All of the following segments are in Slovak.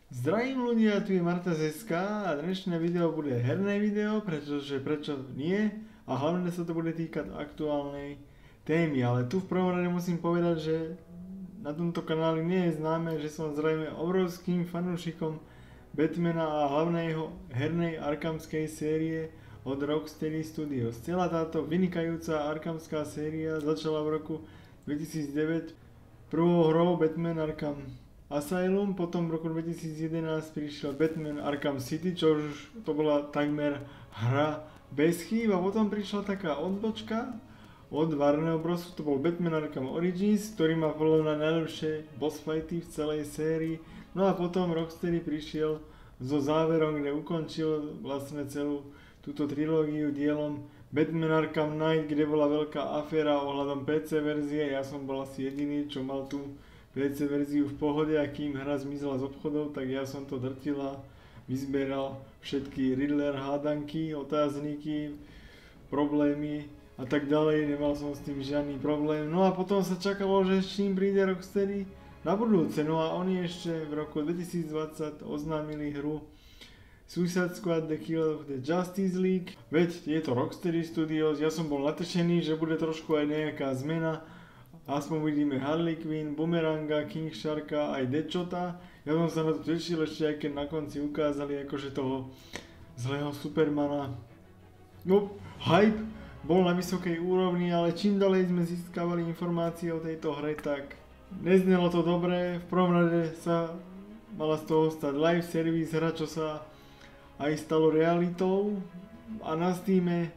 Zdravím ľudia, tu je Marta Zeska a dnešné video bude herné video, pretože prečo nie a hlavne sa to bude týkať aktuálnej témy, ale tu v prvom rade musím povedať, že na tomto kanáli nie je známe, že som zrejme obrovským fanúšikom Batmana a hlavnej jeho hernej arkhamskej série od Rocksteady Studios. Celá táto vynikajúca arkhamská séria začala v roku 2009 prvou hrou Batman Arkham Asylum, potom v roku 2011 prišiel Batman Arkham City, čo už to bola takmer hra bez chýb, a potom prišla taká odbočka od Warner Bros. To bol Batman Arkham Origins, ktorý má podľa mňa najlepšie boss fighty v celej sérii. No a potom Rocksteady prišiel so záverom, kde ukončil vlastne celú túto trilógiu dielom Batman Arkham Knight, kde bola veľká aféra ohľadom PC verzie. Ja som bol asi jediný, čo mal tú PC verziu v pohode, a kým hra zmizla z obchodov, tak ja som to drtil a vyzberal všetky Riddler hádanky, otázniky, problémy a tak ďalej. Nemal som s tým žiadny problém. No a potom sa čakalo, že s čím príde Rocksteady na budúce. No a oni ešte v roku 2020 oznámili hru Suicide Squad The Kill of the Justice League. Veď je to Rocksteady Studios, ja som bol natešený, že bude trošku aj nejaká zmena. Aspoň vidíme Harley Quinn, Boomeranga, King Sharka, aj Deadshota. Ja som sa na to tešil, ešte aj keď na konci ukázali akože toho zlého Supermana. No, hype bol na vysokej úrovni, ale čím ďalej sme získavali informácie o tejto hre, tak neznelo to dobre. V prvom rade sa mala z toho stať live service, hra, čo sa aj stalo realitou, a na Steame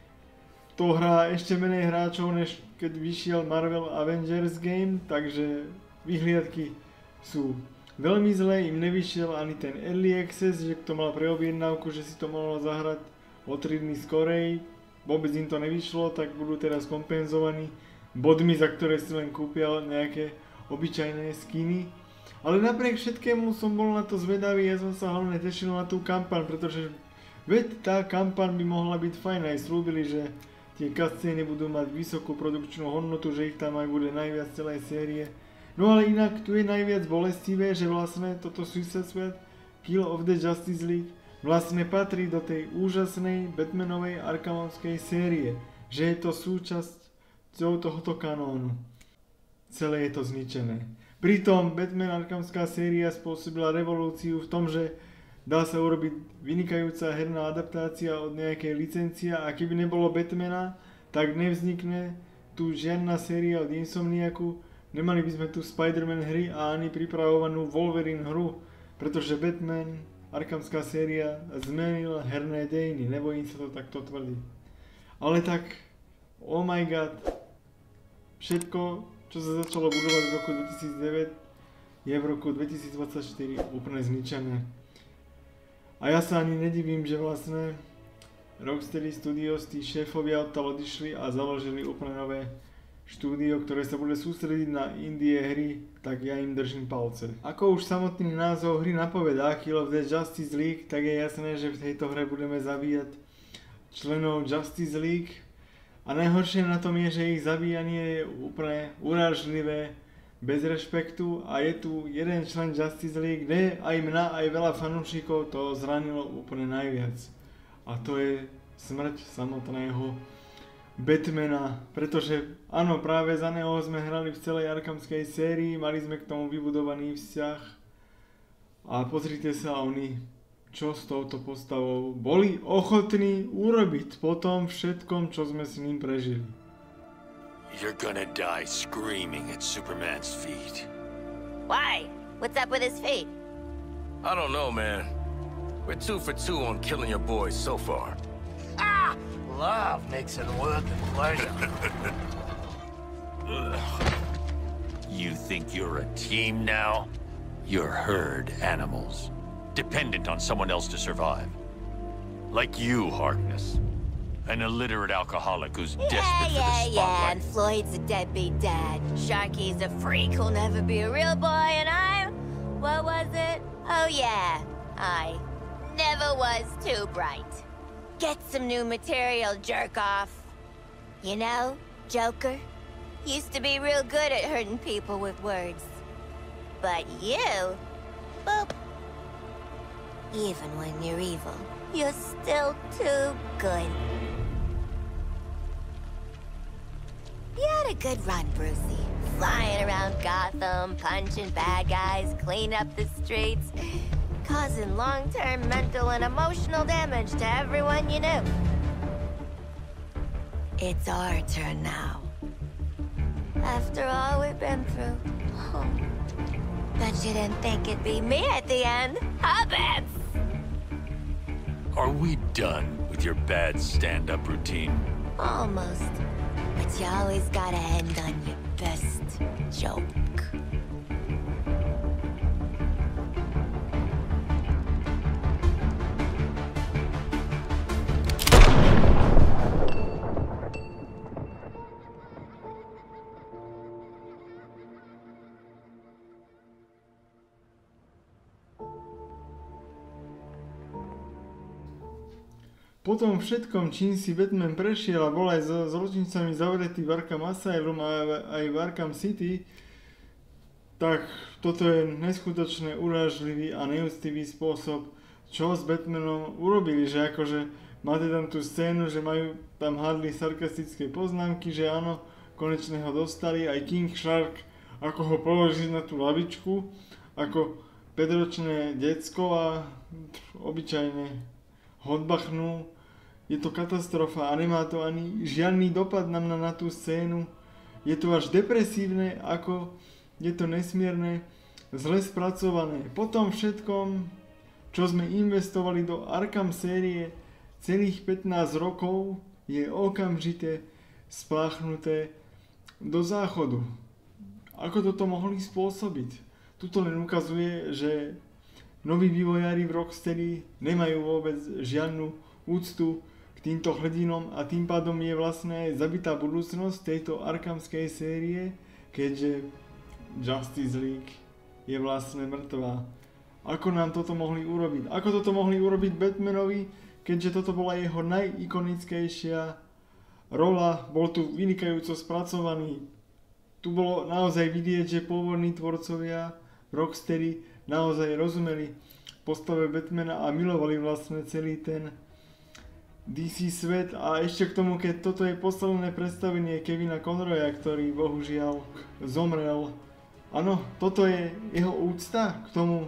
to hrá ešte menej hráčov, než keď vyšiel Marvel Avengers Game, takže vyhliadky sú veľmi zlé, im nevyšiel ani ten Early Access, že kto mal preobjednávku, že si to mohol zahrať o 3 dny skorej, vôbec im to nevyšlo, tak budú teraz kompenzovaní bodmi, za ktoré si len kúpia nejaké obyčajné skiny. Ale napriek všetkému som bol na to zvedavý, ja som sa hlavne tešil na tú kampaň, pretože veď tá kampaň by mohla byť fajn, aj slúbili, že tie cutscény budú mať vysokú produkčnú hodnotu, že ich tam aj bude najviac celej série. No ale inak tu je najviac bolestivé, že vlastne toto Suicide Squad Kill of the Justice League vlastne patrí do tej úžasnej Batmanovej arkhamovskej série, že je to súčasťou tohoto kanónu. Celé je to zničené. Pritom Batman arkhamská séria spôsobila revolúciu v tom, že dá sa urobiť vynikajúca herná adaptácia od nejakej licencie, a keby nebolo Batmana, tak nevznikne tu žiadna séria od Insomniacu, nemali by sme tu Spider-Man hry a ani pripravovanú Wolverine hru, pretože Batman arkhamská séria zmenil herné dejiny, nebojím sa to takto tvrdiť. Ale tak, oh my god, všetko, čo sa začalo budovať v roku 2009, je v roku 2024 úplne zničené. A ja sa ani nedivím, že vlastne Rocksteady Studios, tí šéfovia odtiaľ odišli a založili úplne nové štúdio, ktoré sa bude sústrediť na indie hry, tak ja im držím palce. Ako už samotný názov hry napovedá, Kill of the Justice League, tak je jasné, že v tejto hre budeme zabíjať členov Justice League. A najhoršie na tom je, že ich zabíjanie je úplne urážlivé, bez rešpektu, a je tu jeden člen Justice League, kde aj mňa, aj veľa fanúšikov to zranilo úplne najviac. A to je smrť samotného Batmana, pretože áno, práve za neho sme hrali v celej arkhamskej sérii, mali sme k tomu vybudovaný vzťah, a pozrite sa, oni čo s touto postavou boli ochotní urobiť po tom všetkom, čo sme s ním prežili. You're gonna die screaming at Superman's feet. Why? What's up with his feet? I don't know, man. We're 2 for 2 on killing your boys so far. Ah! Love makes it worth the pleasure. You think you're a team now? You're herd animals, dependent on someone else to survive. Like you, Harkness. An illiterate alcoholic who's desperate for the spotlight. And Floyd's a deadbeat dad. Sharky's a freak who'll never be a real boy, and I'm... What was it? Oh yeah, I never was too bright. Get some new material, jerk off. You know, Joker used to be real good at hurting people with words. But you... Boop. Even when you're evil, you're still too good. You had a good run, Brucey. Flying around Gotham, punching bad guys, cleaning up the streets, causing long-term mental and emotional damage to everyone you knew. It's our turn now. After all we've been through. Oh. Bet you didn't think it'd be me at the end, huh, Bats? Are we done with your bad stand-up routine? Almost. But you always gotta end on your best joke. Po tom všetkom, čím si Batman prešiel a bol aj so zločincami zavretý v Arkham Asylum a aj v Arkham City, tak toto je neskutočne urážlivý a neúctivý spôsob, čo s Batmanom urobili, že akože máte tam tú scénu, že majú tam hádli sarkastické poznámky, že áno, konečne ho dostali, aj King Shark, ako ho položí na tú lavičku, ako 5-ročné decko a obyčajne ho odbachnú. Je to katastrofa a nemá to ani žiadny dopad na tú scénu. Je to až depresívne, ako je to nesmierne zle spracované. Po tom všetkom, čo sme investovali do Arkham série celých 15 rokov, je okamžite spláchnuté do záchodu. Ako toto mohli spôsobiť? Tuto len ukazuje, že noví vývojári v Rocksteady nemajú vôbec žiadnu úctu k týmto hrdinom a tým pádom je vlastne zabitá budúcnosť tejto arkhamskej série, keďže Justice League je vlastne mŕtvá. Ako nám toto mohli urobiť? Ako toto mohli urobiť Batmanovi, keďže toto bola jeho najikonickejšia rola, bol tu vynikajúco spracovaný. Tu bolo naozaj vidieť, že pôvodní tvorcovia Rocksteady naozaj rozumeli postave Batmana a milovali vlastne celý ten DC svet. A ešte k tomu, keď toto je posledné predstavenie Kevina Conroya, ktorý bohužiaľ zomrel. Áno, toto je jeho úcta k tomu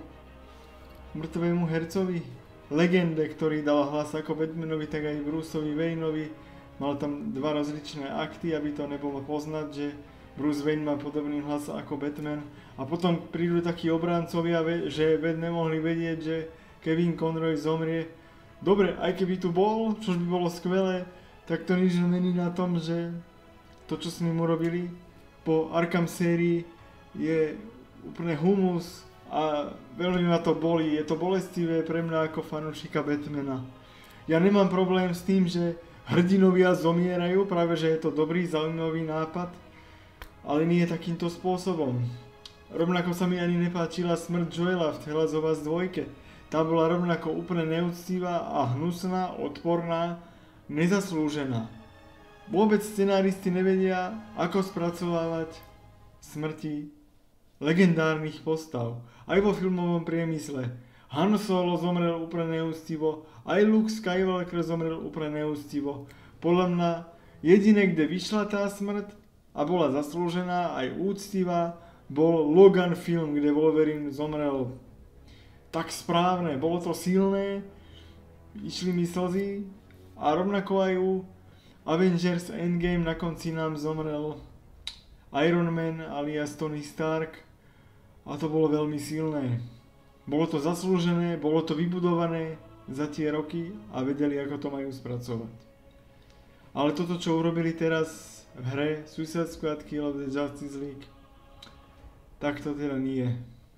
mŕtvému hercovi. Legende, ktorý dal hlas ako Batmanovi, tak aj Bruceovi Wayneovi. Mal tam dva rozličné akty, aby to nebolo poznať, že Bruce Wayne má podobný hlas ako Batman. A potom prídu takí obrancovia, že nemohli vedieť, že Kevin Conroy zomrie. Dobre, aj keby tu bol, čo by bolo skvelé, tak to nič nemení na tom, že to, čo s ním urobili po Arkham sérii, je úplne humus a veľmi ma to bolí. Je to bolestivé pre mňa ako fanúšika Batmana. Ja nemám problém s tým, že hrdinovia zomierajú, práve že je to dobrý, zaujímavý nápad, ale nie takýmto spôsobom. Rovnako sa mi ani nepáčila smrť Joela v The Last of Us 2. Tá bola rovnako úplne neúctivá a hnusná, odporná, nezaslúžená. Vôbec scenáristi nevedia, ako spracovávať smrti legendárnych postav. Aj vo filmovom priemysle. Han Solo zomrel úplne neúctivo, aj Luke Skywalker zomrel úplne neúctivo. Podľa mňa jediné, kde vyšla tá smrť a bola zaslúžená, aj úctivá, bol Logan film, kde Wolverine zomrel tak správne, bolo to silné, išli mi slzy a rovnako aj u Avengers Endgame na konci nám zomrel Iron Man alias Tony Stark a to bolo veľmi silné. Bolo to zaslúžené, bolo to vybudované za tie roky a vedeli, ako to majú spracovať. Ale toto, čo urobili teraz v hre Suicide Squad Kill of the Justice League, tak to teda nie.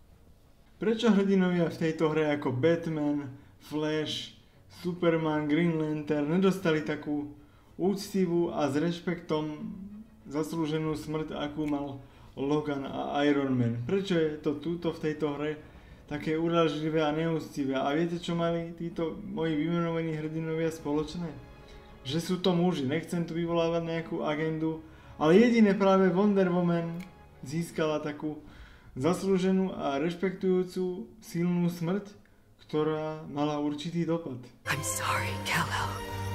Prečo hrdinovia v tejto hre ako Batman, Flash, Superman, Green Lantern nedostali takú úctivú a s rešpektom zaslúženú smrť, akú mal Logan a Iron Man? Prečo je to túto v tejto hre také urážlivé a neúctivé? A viete, čo mali títo moji vymenovaní hrdinovia spoločné? Že sú to muži, nechcem tu vyvolávať nejakú agendu, ale jediné práve Wonder Woman získala takú zaslúženú a rešpektujúcu silnú smrť, ktorá mala určitý dopad. I'm sorry, Kal-El.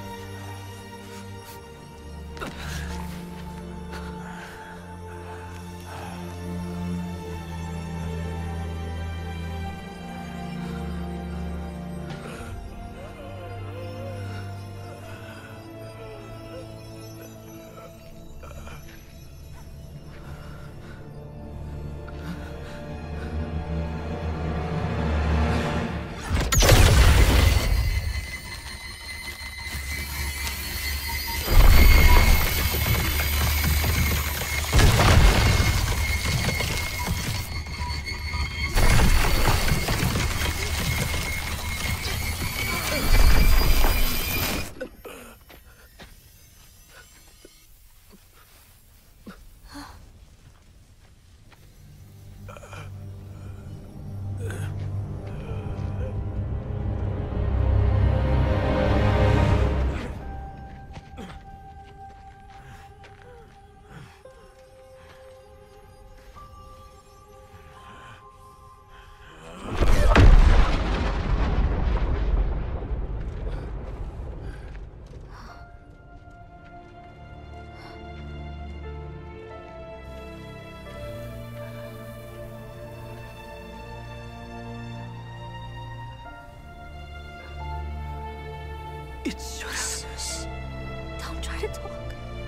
It should have... Don't try to talk.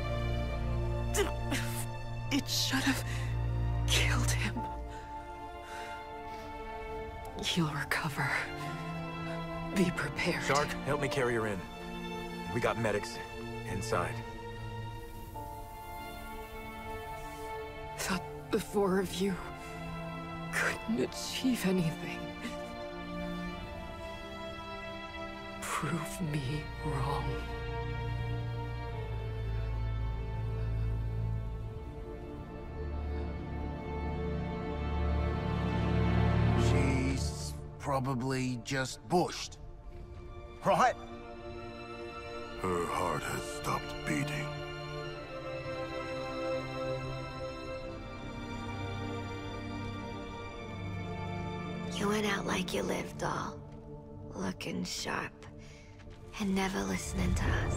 It should have killed him. He'll recover. Be prepared. Shark, help me carry her in. We got medics inside. Thought the four of you couldn't achieve anything. Prove me wrong. She's probably just bushed. Right? Her heart has stopped beating. You went out like you lived, doll. Looking sharp. And never listening to us.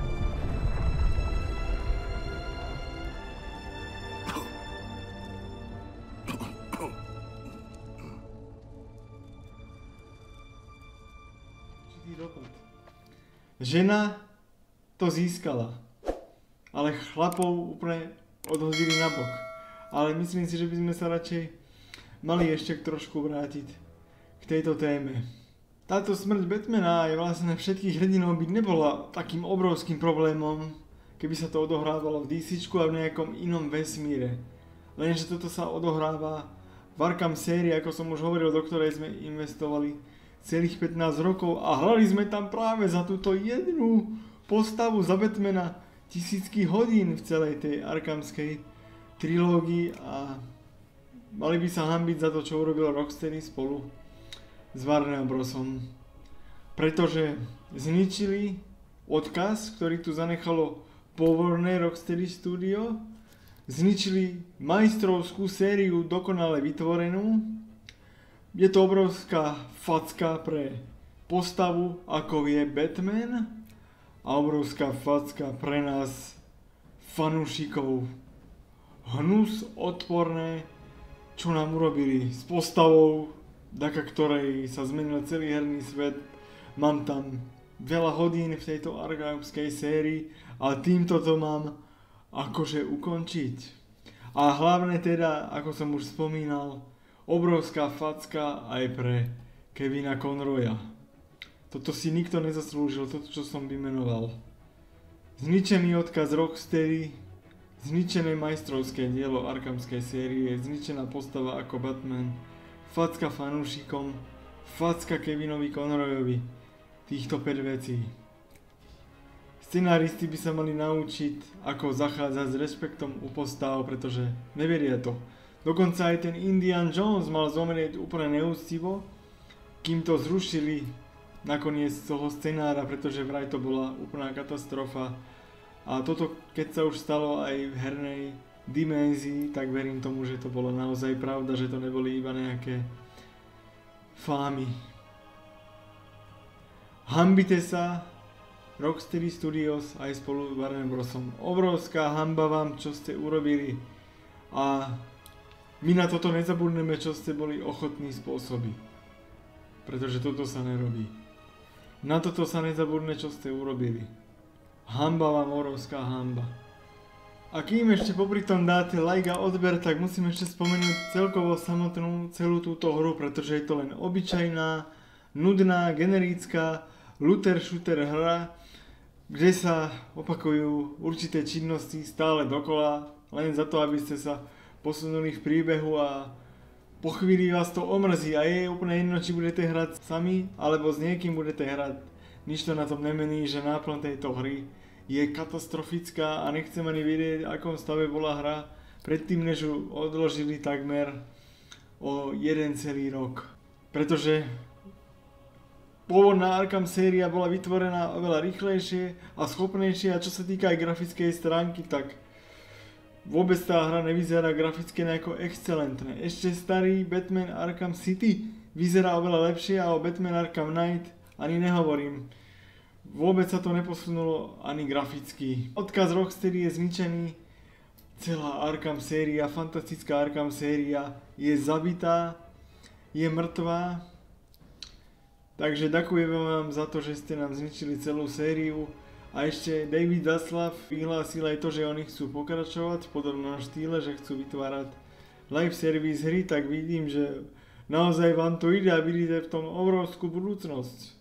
Žena to získala, ale chlapov úplne odhodili nabok. Ale myslím si, že by sme sa radšej mali ešte trošku vrátiť k tejto téme. Táto smrť Batmana je vlastne všetkých hrdinov byť nebola takým obrovským problémom, keby sa to odohrávalo v DCčku a v nejakom inom vesmíre. Lenže toto sa odohráva v Arkham sérii, ako som už hovoril, do ktorej sme investovali celých 15 rokov a hrali sme tam práve za túto jednu postavu za Batmana tisícky hodín v celej tej arkhamskej trilógii a mali by sa hanbiť za to, čo urobil Rocksteady spolu s Warner Brosom. Pretože zničili odkaz, ktorý tu zanechalo pôvodné Rocksteady Studio, zničili majstrovskú sériu dokonale vytvorenú. Je to obrovská facka pre postavu, ako je Batman, a obrovská facka pre nás, fanúšikov. Hnus odporné, čo nám urobili s postavou, vďaka ktorej sa zmenil celý herný svet. Mám tam veľa hodín v tejto arkhamskej sérii a týmto to mám akože ukončiť. A hlavne teda, ako som už spomínal, obrovská facka aj pre Kevina Conroya. Toto si nikto nezaslúžil, toto čo som vymenoval. Zničený odkaz Rocksteady, zničené majstrovské dielo arkhamskej série, zničená postava ako Batman, facka fanúšikom, facka Kevinovi Conroyovi. Týchto 5 vecí. Scenáristi by sa mali naučiť, ako zachádzať s rešpektom u postav, pretože neveria to. Dokonca aj ten Indiana Jones mal zomrieť úplne neúctivo, kým to zrušili nakoniec toho scenára, pretože vraj to bola úplná katastrofa. A toto, keď sa už stalo aj v hernej dimenzii, tak verím tomu, že to bolo naozaj pravda, že to neboli iba nejaké fámy. Hambite sa, Rocksteady Studios aj spolu s Warner Brosom. Obrovská hanba vám, čo ste urobili. A my na toto nezabudneme, čo ste boli ochotní spôsobiť. Pretože toto sa nerobí. Na toto sa nezabudne, čo ste urobili. Hanba vám, obrovská hanba. A kým ešte popri tom dáte like a odber, tak musím ešte spomenúť celkovo samotnú celú túto hru, pretože je to len obyčajná, nudná, generická looter-shooter hra, kde sa opakujú určité činnosti stále dokola, len za to, aby ste sa posunuli v príbehu a po chvíli vás to omrzí a je úplne jedno, či budete hrať sami, alebo s niekým budete hrať. Nič to na tom nemení, že náplň tejto hry je katastrofická a nechcem ani vedieť, v akom stave bola hra predtým, než ju odložili takmer o jeden celý rok. Pretože pôvodná Arkham séria bola vytvorená oveľa rýchlejšie a schopnejšie a čo sa týka aj grafickej stránky, tak vôbec tá hra nevyzerá graficky nejako excelentné. Ešte starý Batman Arkham City vyzerá oveľa lepšie a o Batman Arkham Knight ani nehovorím. Vôbec sa to neposunulo ani graficky. Odkaz Rocksteady je zničený, celá Arkham séria, fantastická Arkham séria je zabitá, je mŕtvá. Takže ďakujem vám za to, že ste nám zničili celú sériu. A ešte David Zaslav vyhlásil aj to, že oni chcú pokračovať v podobnom štýle, že chcú vytvárať live service hry, tak vidím, že naozaj vám to ide a vidíte v tom obrovskú budúcnosť.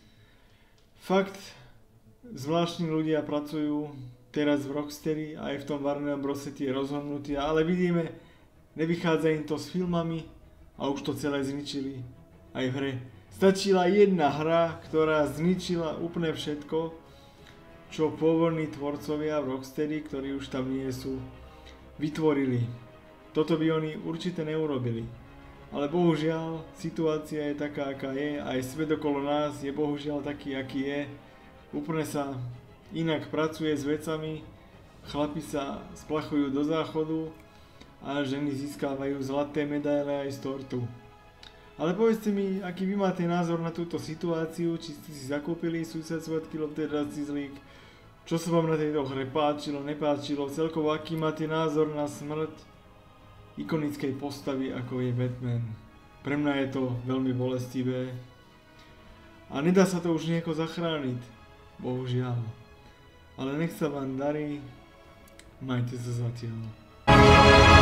Fakt, zvláštni ľudia pracujú teraz v Rocksteady aj v tom Warner Brose tie rozhodnutia, ale vidíme, nevychádza im to s filmami a už to celé zničili aj v hre. Stačila jedna hra, ktorá zničila úplne všetko, čo pôvodní tvorcovia v Rocksteady, ktorí už tam nie sú, vytvorili. Toto by oni určite neurobili. Ale bohužiaľ, situácia je taká, aká je, aj svet okolo nás je bohužiaľ taký, aký je. Úplne sa inak pracuje s vecami, chlapi sa splachujú do záchodu a ženy získavajú zlaté medaile aj z tortu. Ale povedzte mi, aký vy máte názor na túto situáciu, či ste si zakúpili Suicide Squad Kill of the Justice League, čo sa vám na tejto hre páčilo, nepáčilo, celkovo aký máte názor na smrť ikonickej postavy, ako je Batman. Pre mňa je to veľmi bolestivé a nedá sa to už nejako zachrániť, bohužiaľ. Ale nech sa vám darí, majte sa zatiaľ.